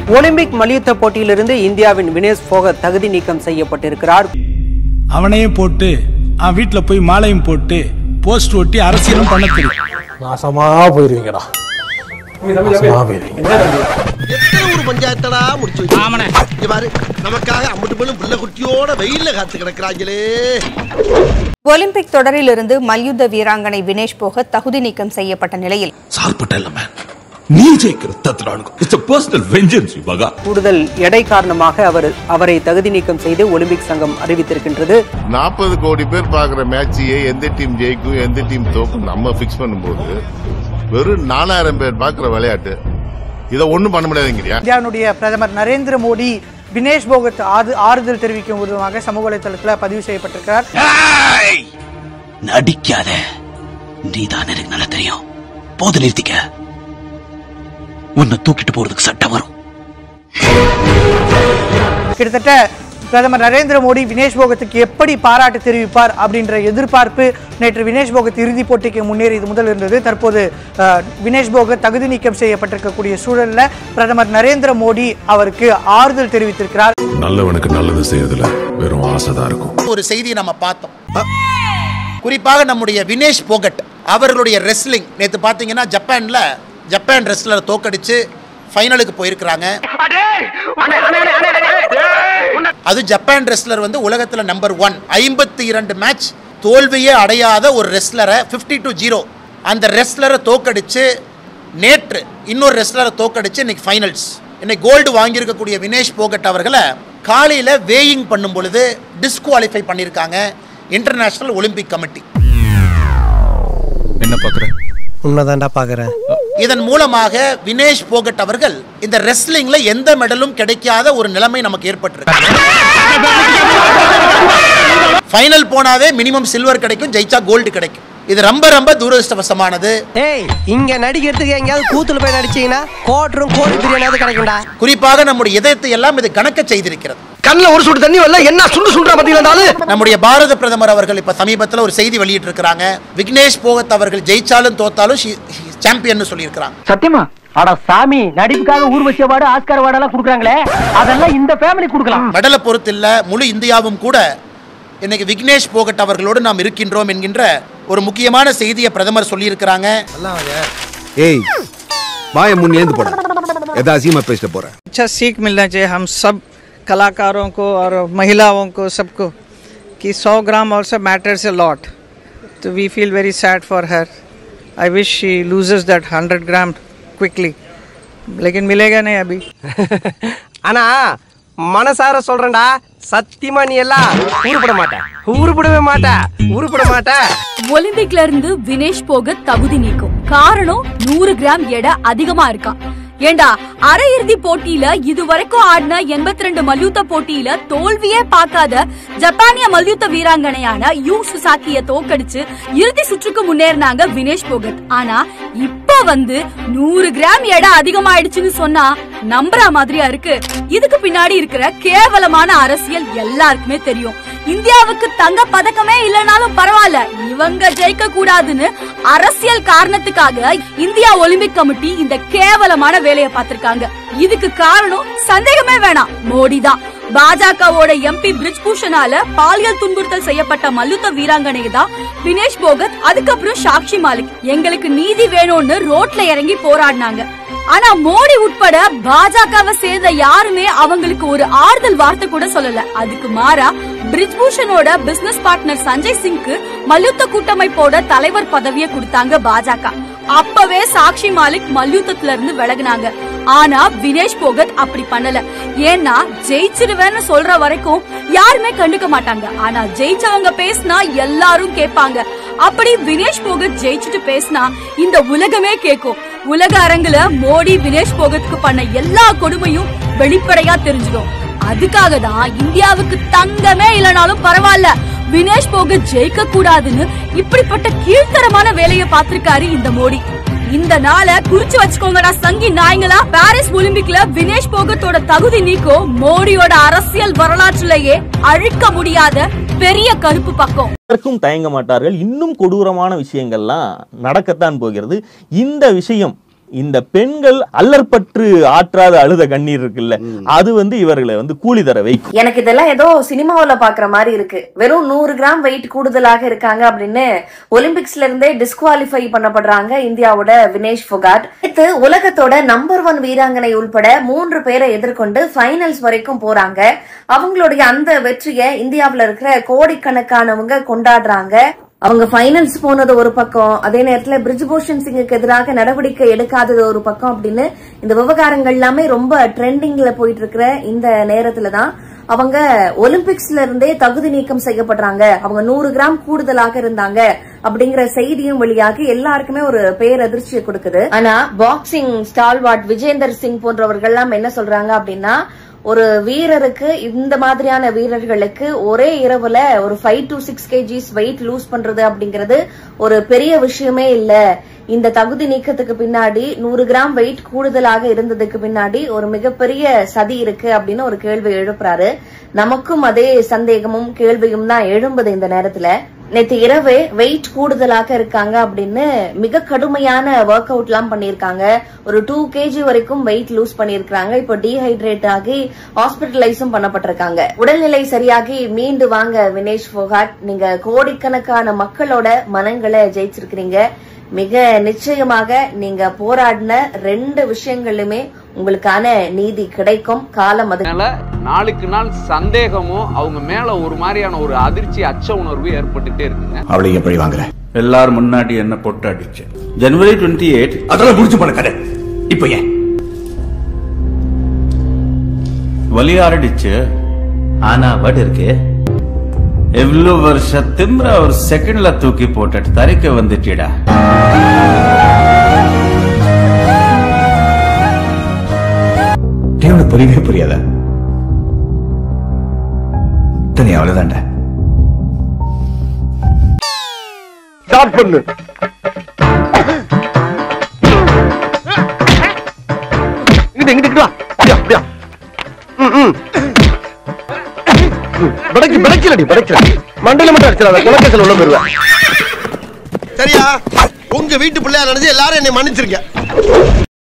Olympic மல்யுத்த போட்டியிலிருந்து இந்தியாவின் வினேஷ் போகத் தகுதி நீக்கம் செய்யப்பட்டிருக்கிறார். அவனையே போட்டு வீட்டுல போய் மாலையும் போட்டு போஸ்ட் ஒட்டி அரசியலும் பண்ண தெரியும். நாசமா போயிருவீங்கடா. பஞ்சாயத்தடா முடிச்சு நமக்காக அம்பட்டு போலும் புள்ள குட்டியோட வெயில்ல காத்து கிடக்குறாங்களே. ஒலிம்பிக் தொடரிலிருந்து மல்யுத்த வீராங்கனை வினேஷ் போகத் தகுதி நீக்கம் செய்யப்பட்ட நிலையில் கூடுதல் எடை காரணமாக அவரை தகுதி நீக்கம் செய்து ஒலிம்பிக் சங்கம் அறிவித்திருக்கின்றது. 40 கோடி பேர் பாக்குற மேட்சையே எந்த டீம் ஜெயிக்கும் எந்த டீம் தோக்கும் நம்ம பிக்ஸ் பண்ணும்போது வெறும் 4000 பேர் பாக்குற விளையாட்டு இதை ஒண்ணும் பண்ண முடியாதுங்கறியா? இந்தியாவுடைய பிரதமர் நரேந்திர மோடி வினேஷ் போகத் ஆறுதல் தெரிவிக்கும் விதமாக சமூக வலைதளத்தில் பதிவு செய்யப்பட்டிருக்கிறார். நடிக்காத, நீதான் எனக்கு நல்லா தெரியும், போது நிறுத்திக்க, உன்னை தூக்கிட்டு போறதுக்கு சட்டம் வரும். கிட்டத்தட்ட பிரதமர் நரேந்திர மோடி வினேஷ் போகத்துக்கு எப்படி பாராட்டு தெரிவிப்பார் அப்படின்ற எதிர்பார்ப்பு நேற்று வினேஷ் போகத் இறுதிப் போட்டிக்கு முன்னேறியது முதல் இருந்தது. தற்போது வினேஷ் போகத் தகுதி நீக்கம் செய்யப்பட்டிருக்கக்கூடிய சூழல்ல பிரதமர் நரேந்திர மோடி அவருக்கு ஆறுதல் தெரிவித்திருக்கிறார். நல்லவனுக்கு நல்லது செய்யறதுல வெறும் ஆசைதான் இருக்கும். ஒரு செய்தியை நம்ம பார்த்தோம். குறிப்பாக நம்முடைய வினேஷ் போகட் அவர்களுடைய ரெஸ்லிங் நேற்று பார்த்தீங்கன்னா ஜப்பான் ரெஸ்லரை தோக்கடிச்சு ஃபைனலுக்கு போயிருக்கிறாங்க. அது ஜப்பான் ரெஸ்லர் வந்து உலகத்துல நம்பர் 1, 52 மேட்ச் தோல்வியே அடையாத ஒரு ரெஸ்லரை 50-0 அந்த ரெஸ்லரை தோக்கடிச்சு நேற்று இன்னொரு ரெஸ்லரை தோக்கடிச்சு இன்னைக்கு ஃபைனல்ஸ். இன்னைக்கு கோல்டு வாங்கியிருக்கக்கூடிய வினேஷ் போகட் அவர்களை காலையில் வேயிங் பண்ணும் பொழுது டிஸ்குவாலிஃபை பண்ணியிருக்காங்க இன்டர்நேஷனல் ஒலிம்பிக் கமிட்டி. என்ன பார்க்குறேன்? உண்மைதான்டா பார்க்குறேன். இதன் மூலமாக வினேஷ் போகட் அவர்கள் இந்த ரெஸ்லிங்ல எந்த மெடலும் கிடைக்காத ஒரு நிலைமை நமக்கு ஏற்பட்டிருக்கு. ஃபைனல் போனாவே மினிமம் சில்வர் கிடைக்கும், ஜெயிச்சா கோல்டு கிடைக்கும். இது ரொம்ப ரொம்ப துரதிர்ஷ்டவசமானது. இங்க நடிக்கிறதுக்கு எங்கயாவது கூத்துல போய் நடிச்சீங்கன்னா கோடி பிரியாணியாவது கிடைக்கும்டா. குறிப்பாக நம்முடைய இதயத்தை எல்லாம் இது கணக்க செய்திருக்கிறது. கண்ணில் ஒரு சொட்டு தண்ணி வரல, என்ன சுண்டுறா பாத்தீங்களா? நம்முடைய பாரத பிரதமர் அவர்கள் இப்ப சமீபத்தில் ஒரு செய்தி வெளியிட்டு இருக்காங்க. விக்னேஷ் போகத் அவர்கள் ஜெயிச்சாலும் தோத்தாலும் சாம்பியன் சொல்லி இருக்காங்க. சத்தியமா? அட சாமி, நடிப்புக்காக ஊர்வசி அவார்டு ஆஸ்கார் அவார்டு எல்லாம் கொடுக்குறாங்களே, அதெல்லாம் இந்த ஃபேமிலி கொடுக்கலாம். மெடலை பொறுத்து இல்ல, முழு இந்தியாவும் கூட இன்னைக்கு விக்னேஷ் போகட் அவர்களோடு நாம் இருக்கின்றோம் என்கின்ற ஒரு முக்கியமான செய்தியை பிரதமர் சொல்லி இருக்கிறாங்க. ஏய் வாய முன் ஏந்து போற, ஏதாசியமா பேச போற. अच्छा सीख मिलना चाहिए हम सब कलाकारों को और महिलाओं को सबको कि 100 ग्राम also matters a lot. So we feel very sad for her. I wish she loses that 100 gram quickly. लेकिन मिलेगा नहीं अभी. ஆனா மனசார சொல்றேன்டா, சத்தியமா நீ எல்லாம் உருப்படவே மாட்ட. ஒலிம்பிக்ல இருந்து வினேஷ் போகத் தகுதி நீக்கும் காரணம் 100 கிராம் எடை அதிகமா இருக்கான். ஏண்டா, அரையிறுதி போட்டியில இதுவரைக்கும் ஆடின 82 மல்யுத்த போட்டியில தோல்வியே பார்க்காத ஜப்பானிய மல்யுத்த வீராங்கனையான யூ சுசாக்கிய தோக்கடிச்சு இறுதி சுற்றுக்கு முன்னேறினாங்க வினேஷ் போகத். ஆனா இப்ப வந்து 100 கிராம் எடை அதிகமாயிடுச்சுன்னு சொன்னா நம்புற மாதிரியா இருக்கு? இதுக்கு பின்னாடி இருக்கிற கேவலமான அரசியல் எல்லாருக்குமே தெரியும். இந்தியாவுக்கு தங்க பதக்கமே இல்லனாலும் பரவாயில்ல, இவங்க ஜெயிக்க கூடாதுன்னு அரசியல் காரணத்துக்காக இந்தியா ஒலிம்பிக் கமிட்டி இந்த கேவலமான வேலையை பார்த்திருக்காங்க. இதுக்கு காரணம் சந்தேகமே வேணாம், மோடி தான். பாஜகவோட எம்பி பிரிஜ்பூஷனால பாலியல் துன்புறுத்தல் செய்யப்பட்ட மல்யுத்த வீராங்கனை தான் வினேஷ் போகத். அதுக்கப்புறம் சாக்ஷி மாலிக் எங்களுக்கு நீதி வேணும்னு ரோட்ல இறங்கி போராடினாங்க. ஆனா மோடி உட்பட பாஜகவை சேர்ந்த யாருமே அவங்களுக்கு ஒரு ஆறுதல் வார்த்தை கூட சொல்லல. அதுக்கு மாறா பிரிஜ்பூஷனோட பிசினஸ் பார்ட்னர் சஞ்சய் சிங்க்கு மல்யுத்த கூட்டமைப்போட தலைவர் பதவியை கொடுத்தாங்க பாஜக. அப்பவே சாக்ஷி மாலிக் மல்யுத்தத்துல இருந்து விலகினாங்க. ஆனா வினேஷ் போகத் அப்படி பண்ணல. ஏன்னா ஜெயிச்சிருவேன்னு சொல்ற வரைக்கும் யாருமே கண்டுக்க மாட்டாங்க. ஆனா ஜெயிச்சவங்க பேசினா எல்லாரும் கேட்பாங்க. அப்படி வினேஷ் போகத் ஜெயிச்சுட்டு பேசினா இந்த உலகமே கேட்கும். உலக அரங்குல மோடி வினேஷ் போகத்துக்கு பண்ண எல்லா கொடுமையும் வெளிப்படையா தெரிஞ்சிடும். அதுக்காக தான் இந்தியாவுக்கு தங்கமே இல்லனாலும் பரவாயில்ல, வினேஷ் போகத் ஜெயிக்க கூடாதுன்னு இப்படிப்பட்ட கீழ்த்தரமான வேலையை பார்த்திருக்காரு இந்த மோடி. இந்த நாளை குறிச்சு வச்சுக்கோங்கடா சங்கி நாய்ங்களா. பாரிஸ் ஒலிம்பிக்ல வினேஷ் போகத்தோட தகுதி நீக்கம் மோடியோட அரசியல் வரலாற்றிலேயே அழிக்க முடியாத பெரிய கருப்பு பக்கம். தயங்க மாட்டார்கள். இன்னும் கொடூரமான விஷயங்கள்லாம் நடக்கத்தான் போகிறது. இந்த விஷயம் இந்த பெண்கள் அல்லற்பற்று ஆற்றாத அழுத கண்ணீர் இருக்குல்ல, அது இவர்களை கூலி தர வைக்கும். எனக்கு இதெல்லாம் ஏதோ சினிமாவில் பாக்குற மாதிரி இருக்கு. வெறும் 100 கிராம் வெயிட் கூடுதலாக இருக்காங்க அப்படின்னு ஒலிம்பிக்ஸ்ல இருந்தே டிஸ்குவாலிஃபை பண்ணப்படுறாங்க இந்தியாவோட வினேஷ் போகாட். இது உலகத்தோட நம்பர் 1 வீராங்கனை உள்பட 3 பேரை எதிர்கொண்டு ஃபைனல்ஸ் வரைக்கும் போறாங்க. அவங்களுடைய அந்த வெற்றியை இந்தியாவில் இருக்கிற கோடிக்கணக்கானவங்க கொண்டாடுறாங்க. அவங்க ஃபைனல்ஸ் போனது ஒரு பக்கம், அதே நேரத்துல பிரிஜ்பூஷன் சிங்குக்கு எதிராக நடவடிக்கை எடுக்காதது ஒரு பக்கம் அப்படின்னு இந்த விவகாரங்கள் எல்லாமே ரொம்ப ட்ரெண்டிங்ல போயிட்டு இருக்கிற இந்த நேரத்துலதான் அவங்க ஒலிம்பிக்ஸ்ல இருந்தே தகுதி நீக்கம் செய்யப்படுறாங்க. அவங்க 100 கிராம் கூடுதலாக இருந்தாங்க அப்படிங்கிற செய்தியும் வெளியாகி எல்லாருக்குமே ஒரு பேரதிர்ச்சியை கொடுக்குது. ஆனா பாக்ஸிங் ஸ்டால்வார்ட் விஜேந்தர் சிங் போன்றவர்கள் எல்லாம் என்ன சொல்றாங்க அப்படின்னா, ஒரு வீரருக்கு, இந்த மாதிரியான வீரர்களுக்கு ஒரே இரவுல ஒரு 5 to 6 kgs வெயிட் லூஸ் பண்றது அப்படிங்கிறது ஒரு பெரிய விஷயமே இல்ல. இந்த தகுதி நீக்கத்துக்கு பின்னாடி 100 கிராம் வெயிட் கூடுதலாக இருந்ததுக்கு பின்னாடி ஒரு மிகப்பெரிய சதி இருக்கு அப்படின்னு ஒரு கேள்வி எழுப்புறாரு. நமக்கும் அதே சந்தேகமும் கேள்வியும் தான் எழும்புது இந்த நேரத்துல. நேற்று இரவே வெயிட் கூடுதலாக இருக்காங்க அப்படின்னு மிக கடுமையான ஒர்க் அவுட் எல்லாம் பண்ணிருக்காங்க. ஒரு 2 kg வரைக்கும் வெயிட் லூஸ் பண்ணிருக்காங்க. இப்போ டீஹைட்ரேட் ஆகி ஹாஸ்பிட்டலைஸும் பண்ணப்பட்டிருக்காங்க. உடல்நிலை சரியாகி மீண்டு வாங்க வினேஷ் போகாட். நீங்க கோடிக்கணக்கான மக்களோட மனங்களை ஜெயிச்சிருக்கிறீங்க. மிக நிச்சயமாக நீங்க போராடின 2 விஷயங்களுமே உங்களுக்கான நீதி கிடைக்கும். காலம் அதனால நாளுக்கு நாள் சந்தேகமும் அவங்க மேல ஒரு மாதிரியான ஒரு அதிர்ச்சி, அச்ச உணர்வு ஏற்பட்டுட்டே இருக்குங்க. அவளை எப்படி வாங்குற? எல்லாரும் முன்னாடி என்ன பொட்டு அடிச்சு ஜனவரி 28 அதெல்லாம் முடிச்சு போன கதை. இப்ப ஏன் வலி ஆரடிச்சு? ஆனா வட் இருக்கு. எவ்வளவு வருஷ திம்ர ஒரு செகண்ட்ல தூக்கி போட்டு தரைக்க வந்துட்டிடா. புரியவே புரியாத தனி அவ்வளவுதான்டா. ஸ்டார்ட் பண்ணு. இங்கிட்டு வா. அப்படியா மண்டையில மட்டும் அடிச்சிடாத, குலக்கேசல் உள்ள போயிருவேன். சரியா? உங்க வீட்டு பிள்ளையா நினைச்சு எல்லாரும் என்னை மன்னிச்சிருங்க.